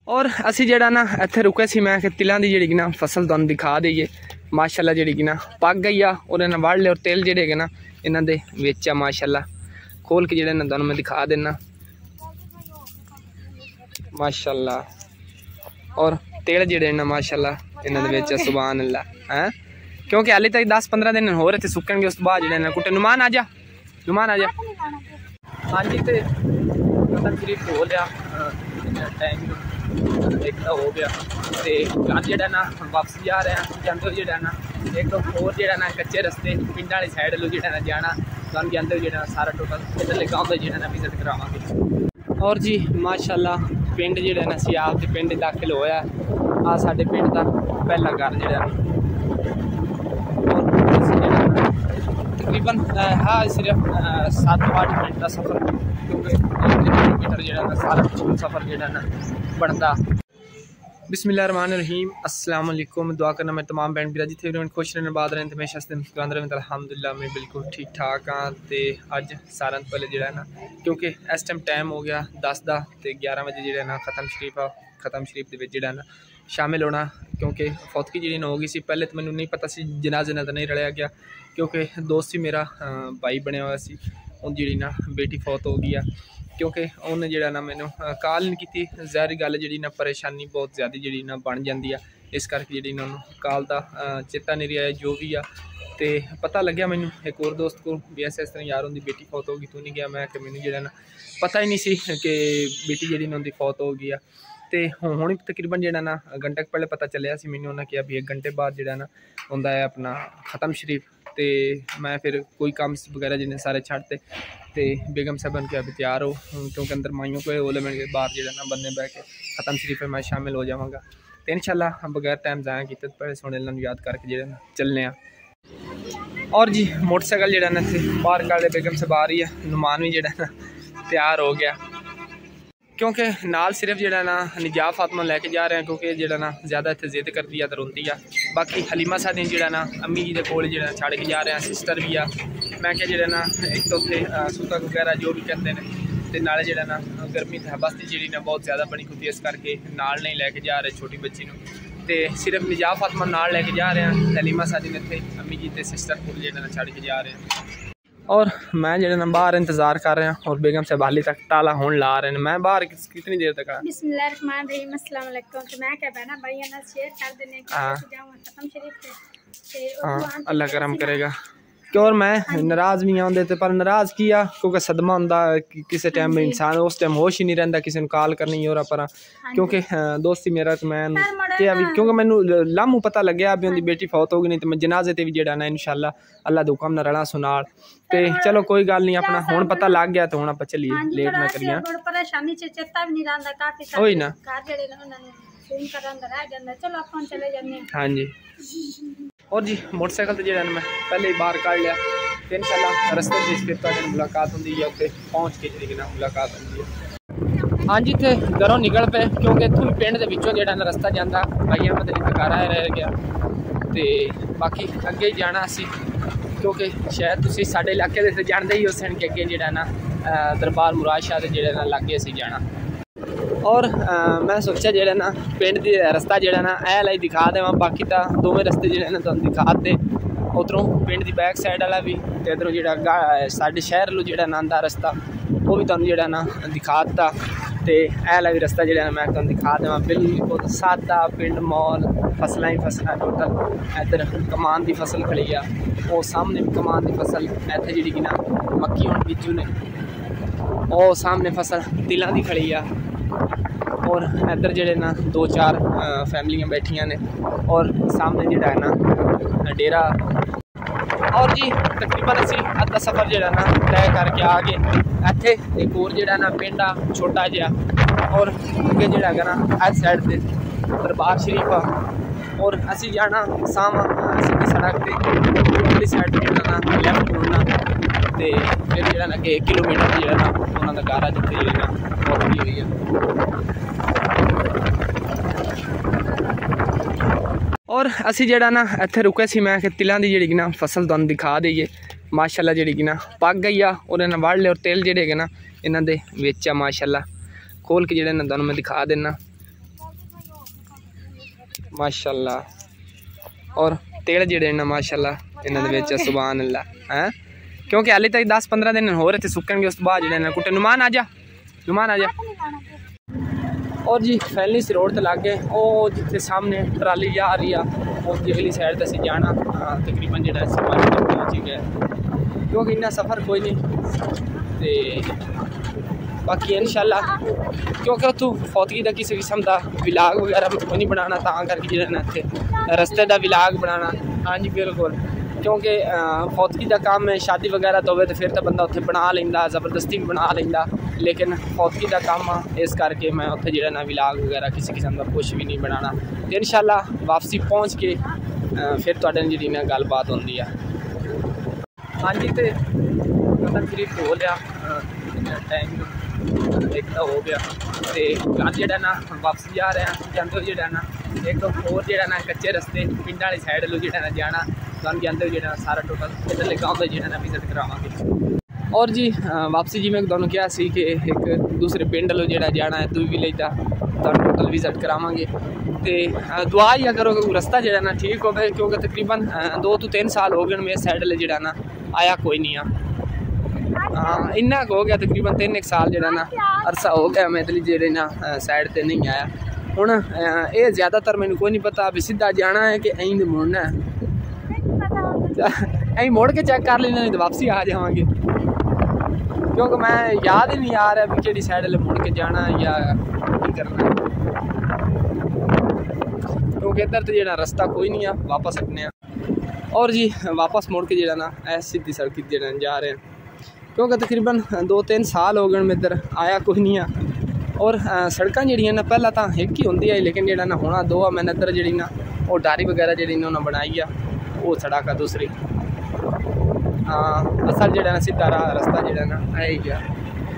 और असी जेड़ा ना इत्थे रुके सी, मैं तिलों की जी ना फसल तुहानूं दिखा दईए। माशाअल्लाह जी ना पक गई आ और इन्हें वड़ ले और तिल जेडे ना इन्हां दे विच आ माशाअल्लाह। खोल के जेड़े ना तुहानूं मैं दिखा देना माशाअल्लाह। और तिल जेड़े ना माशाअल्लाह इन्हां दे विच सुभान अल्लाह हैं, क्योंकि हाले तक 10-15 दिन हो रहे थे सुक्कणगे। उस तो बाद जेड़े ना कुटे नुमान आ जा, नुमान आ जा। हाँ जी, तो खत्म शरीफ हो लिया टाइम एक तो हो गया, तो घर जो ना वापस जा रहे हैं। जाते हुए जो ना एक तो होर जो ना कच्चे रस्ते पिंड वाली साइड लो जो ना जाना तुम जाते हुए जो सारा टोटल इधरले गाँव का जो ना विजिट करावांगे। और जी माशाअल्लाह पिंड जो ना असीं आप दे पिंड दाखिल होया आ साडे पिंड का पहला घर जो तकरीबन हाँ सिर्फ 7-8 मिनट का सफ़र, क्योंकि 3 किलोमीटर जो सारा सफ़र जो ना बनता। बिस्मिल्लाहिर्रहमानिर्रहीम, अस्सलाम वालेकुम। दुआ करना मैं तमाम बैंड बिराजी थे खुश रहने बाद रहें हमेशा से मुस्कुराते रहें। अल्हम्दुलिल्लाह मैं बिल्कुल ठीक ठाक हाँ। तो अज सारा पहले जो ना क्योंकि इस टाइम हो गया 10 का, तो 11 बजे जो ना ख़त्म शरीफ आ, ख़त्म शरीफ के जो ना शामिल होना, क्योंकि फौतगी जी हो गई सी। पहले तो मैंने नहीं पता सी, जनाजे नाल नहीं रलिया गया, क्योंकि दोस्त ही मेरा भाई बनया हुआ सी, उन जी ना बेटी फौत हो गई है। क्योंकि उन्हें जो ना मैंने कॉल नहीं की, ज़ाहिर गल जी ना परेशानी बहुत ज़्यादा जी ना बन जाती है, इस करके जी ना कॉल का चेता नहीं रहा जो भी आ। तो पता लग्या मैनू एक और दोस्त को भी ऐसे इस तरह यार उनकी बेटी फौत हो गई, तू नहीं गया? मैं कि मैंने जो ना पता ही नहीं सी कि बेटी जी उनकी फौत हो गई है। तो हुण तकरीबन जो ना घंटे पहले पता चलिया सी मैनू, उन्हें कहा भी 1 घंटे बाद जो ना उनका है अपना ख़त्म शरीफ। तो मैं फिर कोई काम वगैरह जिन्हें सारे छड़ते, तो बेगम साहब ने कहा भी तैयार हो, क्योंकि अंदर माइयों को बोले मैंने बाहर जो ना बंदे बह के ख़त्म शरीफ में मैं शामिल हो जाऊँगा। तो इंशाल्लाह बगैर टाइम ज़ाया किए पहले सोने याद करके जो ना चलने। और जी मोटरसाइकिल जो ना इतने बाहर कर बेगम साहब आ रही है, नुमान भी जो ना तैयार हो गया, क्योंकि नाल सिर्फ जो ना निजात फातिमा लैके जा रहे हैं, क्योंकि जो ना ज़्यादा इतने जिद करती है तो रोंदी है। बाकी हलीमा सादी जो ना अम्मी जी के कोल जो छड़ के जा रहे हैं, सिस्टर भी आ। मैं क्या जो ना एक तो उत्थे सूतक वगैरह जो भी कहते हैं, तो नाले जो ना गर्मी बस्ती जी ना बहुत ज़्यादा बनी खुदी, इस करके नाल नहीं लैके जा रहे छोटी बच्ची को। तो सिर्फ निजात फातिमा नाल लैके जा रहे हैं, हलीमा सादी ने इतने अम्मी जी के सिस्टर को जो ना छड़ के जा रहे हैं। और मैं जो ना बाहर इंतज़ार कर रहा हूँ, और बेगम साहब हाली तक ताला होने ला रहे हैं। मैं बाहर कितनी देर तक बिस्मिल्लाहिर्रहमानिर्रहीम, अस्सलाम वालेकुम। तो मैं क्या बहना भाई ना शेयर कर देने ख़त्म शरीफ से, हाँ अल्लाह करम करेगा। और मैं नाराज़ भी आते थे, पर नाराज़ किया क्योंकि सदमा होंदा किसी टाइम इंसान उस टाइम होश ही नहीं रहिंदा किसी को कॉल करनी हो रहा पर, क्योंकि दोस्ती मेरा तो मैं क्या भी, क्योंकि मैनू लामू पता लग्या भी उनकी बेटी फौत हो गई, नहीं तो मैं जनाजे ते भी जेड़ा ना इंशाल्लाह अल्लाह दे हुक्म नाल रला सुनाल। ते चलो कोई गल नहीं, अपना हुण पता लग गया तो हुण आपां चलिए, लेट ना करिए। परेशानी च चेता भी नहीं रहंदा काफी ओही ना घर जेड़े ना उन्हां नूं फोन करन दा रह जांदा। चलो आपां चले जाने। हां जी। और जी मोटरसाइकिल तो जो मैं पहले ही बाहर काढ़ लिया, तो इंशाल्लाह रस्ते में फिर तुहाडे मुलाकात होंदी है, उत्थे पहुँच के जी ना मुलाकात होंदी है। हाँ जी, इत्थे घरों निकल पे, क्योंकि इत्थों पिंड दे विचों जो रस्ता जाता भाई अहमद अली घर आए रह गया। तो बाकी अगे ही जाना असी, क्योंकि शायद तुसीं साडे इलाके दे जानते ही हो कि अगे जो ना दरबार मुराद शाह के जो ना लागे असी जाना। और मैं सोचा जो ना पिंड की रस्ता जो ना ऐ वाला ही दिखा देव, बाकी तो दोवें रस्ते जो ना तुहानूं दिखा दे। उधरों पिंड की बैक साइड वाला भी, तो इधरों जो साडे शहर लो जो ना आंदा रस्ता वो भी तुहानूं जो ना दिखा दिता। तो ऐ वाला भी रस्ता जो मैं तुहानूं दिखा देवां, बिल्कुल सादा पिंड मॉल, फसलां ही फसलां टोटल। इधर कमान की फसल खड़ी आ, वो सामने भी कमान की फसल, इत्थे जी ना मक्की हुण बीजू ने, वो सामने फसल तिलों की खड़ी आ। और इधर जो ना 2-4 फैमिलियाँ बैठियाँ ने, और सामने जो है ना डेरा। और जी तकरीबन असी अद्धा सफ़र जो ना तय करके आ गए। इत्थे एक और जो ना पिंड आ छोटा जिहा, और अगे जो है ना इस साइड से दरबार शरीफ आ, और असी जाना साम सीधी सड़क से उधरली साइड ना लैफ्ट मुड़ना। तो फिर जो ना कि 1 किलोमीटर जो ना उन्होंने घर आ जिते जो ना मौत हुई है। और असी जेड़ा ना इत्थे रुके सी, मैं तिलों की जी ना फसल तुहानूं दिखा दईए। माशाअल्लाह जी ना पक गई आ, और इन्हें वड़ ले और तिल जेडे ना इन्हां दे विच आ माशाअल्लाह। खोल के जेड़े ना तुहानूं मैं दिखा देना माशाल्लाह। और तेल जेडे ना माशाल्लाह इन्हां दे विच सुभान अल्लाह हैं, क्योंकि हाले तक 10-15 दिन हो रहे थे सुक्कणगे, उस बाद जेडे ना कुटे नुमान आ जा, नुमान आ जा। और जी फैली से रोड ते लग गए, ओ जिथे सामने ट्राली जा रही है उस अगली साइड ते जाना, तकरीबन जेड़ा पहुंच ही गए, क्योंकि इन्ना सफ़र कोई नहीं। ते बाकी इंशाल्लाह क्योंकि उत्थों फौतगी का किसी किस्म का विलाग वगैरह कोई नहीं बनाना, तां करके जेड़ा ना इत्थे रस्ते का विलाग बनाना। हाँ जी बिल्कुल, क्योंकि फौतगी का काम है, शादी वगैरह तो होवे तो फिर तो बंदा उत्थे बना लेंदा, ज़बरदस्ती भी बना लेंदा, लेकिन फौतगी का काम आ, इस करके मैं उत्थे जेड़ा ना विलाग वगैरह किसी किस्म का कुछ भी नहीं बनाना। तो इंशाल्लाह वापसी पहुँच के फिर तुहाडे नाल जेहड़ी ना गलबात होंदी है। हाँ जी, तो मतलब करीब हो लिया टाइम एक तो हो गया, तो घर जेड़ा ना वापसी जा रहे हैं, जाते हो जेड़ा ना एक तो होर जेड़ा ना कच्चे रस्ते पिंड वाली साइड लो जेड़ा ना जाना, तुहानूं जाते हो जेड़ा सारा टोटल इधरले गाँव का जेड़ा ना विजिट करावांगे। और जी वापसी जी मैं तुहानूं कहा सी कि एक दूसरे पिंड लो जेड़ा जाना है, दूई विलेज का तुहानूं टोटल विजिट करावांगे। तो दुआ ही करो कि रस्ता जेड़ा ना ठीक हो, क्योंकि तकरीबन 2 to 3 साल हो गए मेरे साइड ले जेड़ा ना आया कोई नहीं आ। हाँ इन्ना हो गया, तकरीबन 3 साल जेड़ा ना अरसा हो गया मैं इधरली जेड़े ना साइड ते नहीं आया। हुण ये ज़्यादातर मैनूं कोई नहीं पता भी सीधा जाना है कि ऐं मुड़ना है, ऐं मुड़ के चेक कर लेना, नहीं तो वापसी आ जावांगे, क्योंकि मैं याद ही नहीं आ रहा भी केड़ी साइड ले मुड़ के जाना या की करना, क्योंकि इधर तो जेड़ा रास्ता कोई नहीं है वापस हटने। और जी वापस मुड़ के जेड़ा ना सीधी सड़क जेड़ा जा रहे हैं, क्योंकि तकरीबन 2-3 साल हो गए मैं इधर आया कोई नहीं है। और सड़क जड़ियाँ ना पहला तो एक ही होंगी है, लेकिन जेड़ा ना होना 2 आ। मैंने इधर जी ना वो डारी वगैरह जी उन्होंने बनाई है, वो सड़क है दूसरी। हाँ असल जेड़ा ना सीधा रास्ता जेड़ा ना है ही गया,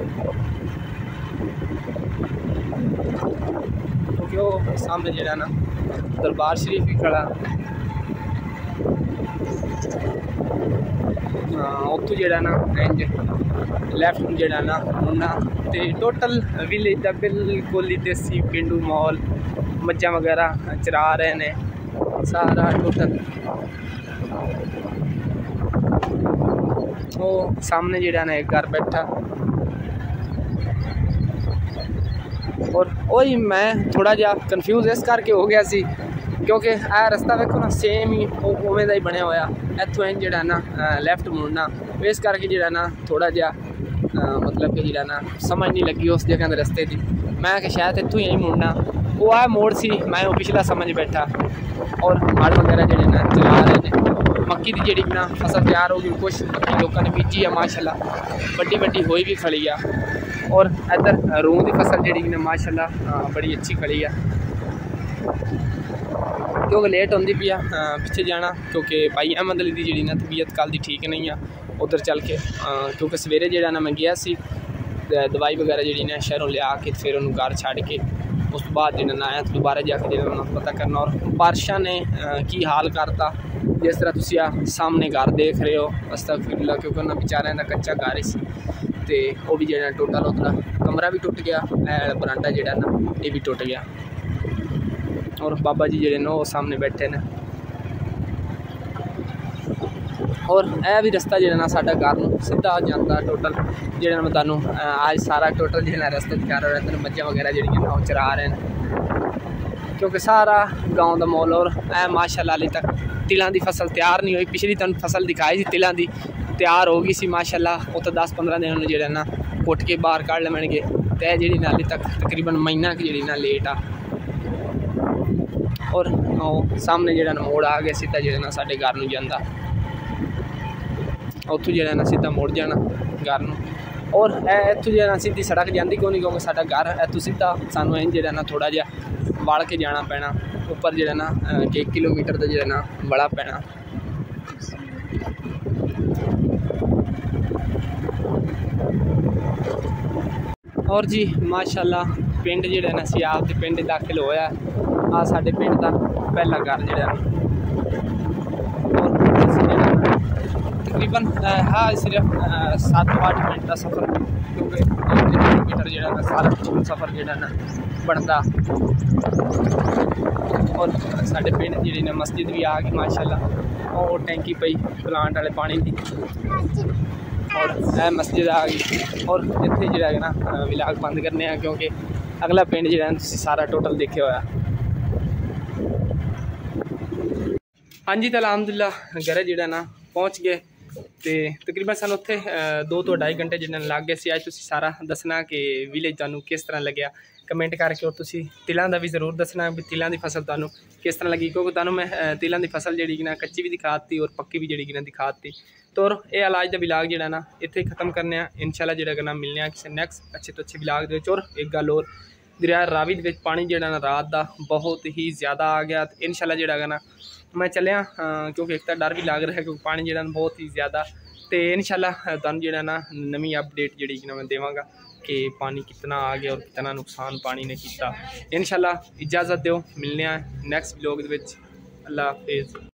क्योंकि वो सामने जेड़ा ना दरबार शरीफ भी खड़ा, उत्थों जेड़ा ना इंज लैफ्ट जेड़ा ना मुन्ना, ते टोटल विलेज का बिल्कुल ही देसी पेंडू माहौल, मज्जां वगैरह चरा रहे ने सारा टोटल। वो सामने जेड़ा ना एक घर बैठा, और वही मैं थोड़ा जा कन्फ्यूज़ इस करके हो गया सी, क्योंकि आ रास्ता वेखो ना सेम ही उवें दा ही बनया होया, इत्थों इंज जेड़ा ना लैफ्ट मुड़ना, इस करके जेड़ा ना थोड़ा जा मतलब कि जेड़ा ना समझ नहीं लगी उस जगह दे रस्ते दी। मैं कि शायद इत्थों ही मुड़ना, वो आ मोड़ सी, मैं वो पिछला समझ बैठा। और हड़ वगैरह जेड़े ना चला रहे ने, मक्की की जेड़ी ना फसल तैयार होगी, कुछ मक्की लोगों ने बीजी है माशाल्लाह, बड़ी होई भी खड़ी है। और इधर रूह की फसल जेड़ी ना माशाल्लाह बड़ी अच्छी खड़ी है, क्योंकि लेट होंदी पी पिछे जाना, क्योंकि भाई अहमद अली दी जेड़ी ना तबीयत कल दी ठीक नहीं है, उधर चल के क्योंकि सवेरे जेड़ा ना मैं गया सी दवाई वगैरह जेड़ी ना शहरों लिया के फिर उन्होंने घर छड़ के उस बाद जेड़ा ना आया दोबारा जाके जेड़ा पता करना। और बारिशा ने की हाल करता, जिस तरह तुम सामने घर देख रहे हो, अस्तगफिरुल्लाह, क्योंकि उन्होंने बेचारे का कच्चा घर ही सी, ते वो भी जेड़ा टोटल उधर कमरा भी टुट गया, बरांडा जेड़ा ना ये भी टुट गया। और बाबा जी जेड़े ने वो सामने बैठे ने। और यह भी रास्ता जेड़ा ना साडा घर नूं सीधा जाता टोटल, जेड़ा मैं तुहानूं आज सारा टोटल जेड़ा रास्ते कर रहा है, मज्जां वगैरह जेड़ियां ना चरा रहे हैं, क्योंकि सारा गाँव का माहौल। और माशाल्लाह अली तक तिलों की फसल तैयार नहीं हुई, पिछली तुहानूं फसल दिखाई थी तिलों की तैयार हो गई सी माशाल्लाह, वो तो 10-15 दिन जेड़ा ना कुट के बाहर कढ़ लैणगे, ते जेड़ी ना अली तक तकरीबन महीना की जेड़ी ना लेट आ। और सामने जेड़ा ना मोड़ आ गया सीधा जेड़ा ना साडे घर नूं जांदा, उत्थों जेड़ा ना सीधा मुड़ जाना घर नूं। और इत्थों जेड़ा ना सीधी सड़क जाती कोई नहीं, क्योंकि साडा घर इत्थों सीधा सानूं इंज जेड़ा ना थोड़ा जिहा वड़ के जाना पैना, उपर जेड़ा ना 1 किलोमीटर का जेड़ा ना बड़ा पैना। और जी माशाल्लाह पिंड जेड़ा ना सियाल दे पिंड दाखिल होया, आ साडे पिंड का पहला घर जेड़ा ना, तकरीबन हाँ सिर्फ 7-8 मिनट का सफ़र, क्योंकि 2 किलोमीटर जेड़ा ना सारा सफ़र जेड़ा ना बनता। और साढ़े पिंड जी ने मस्जिद भी आ गई माशाल्लाह, और टैंकी पई प्लांट वाले पानी की, और यह मस्जिद आ गई। और इतने जो है ना विलाग बंद करने हैं, क्योंकि अगला पिंड जो है सारा टोटल देखे हुआ। हाँ जी, तो अलहमदुलिल्लाह घर जो ना पहुँच गए, तो तकरीबन सानू उत्थे 2 ਤੋਂ 2.5 घंटे जिन्हें लग गए सी। अज तुसीं सारा दसना कि विलेज तुहानू किस तरह लग्या, कमेंट करके, और तुसीं तिलां दा भी जरूर दसना भी तिलां दी फसल तुहानू किस तरह लगी, क्योंकि तुहानू मैं तिलां दी फसल जी ना कच्ची भी दिखा दी और पक्की भी जी ना दिखा दी। तो ये इलाज का विलाग जो ना इत्थे खत्म करने इंशाल्लाह जो करना मिलने किसी नैक्सट अच्छे तो अच्छे विलाग दे। और एक गल और, दरिया रावी दे पानी जो ना रात का बहुत ही ज़्यादा आ गया। तो इंशाल्लाह जो ना मैं चलिया, क्योंकि एक तो डर भी लग रहा है क्योंकि पानी जो बहुत ही ज़्यादा। तो इंशाल्लाह तुहानू जो ना नवी अपडेट जी ना मैं देवांगा कि पानी कितना आ गया और कितना नुकसान पानी ने किया। इंशाल्लाह इजाज़त दो, मिलने नैक्सट व्लॉग। अल्लाह हाफिज़।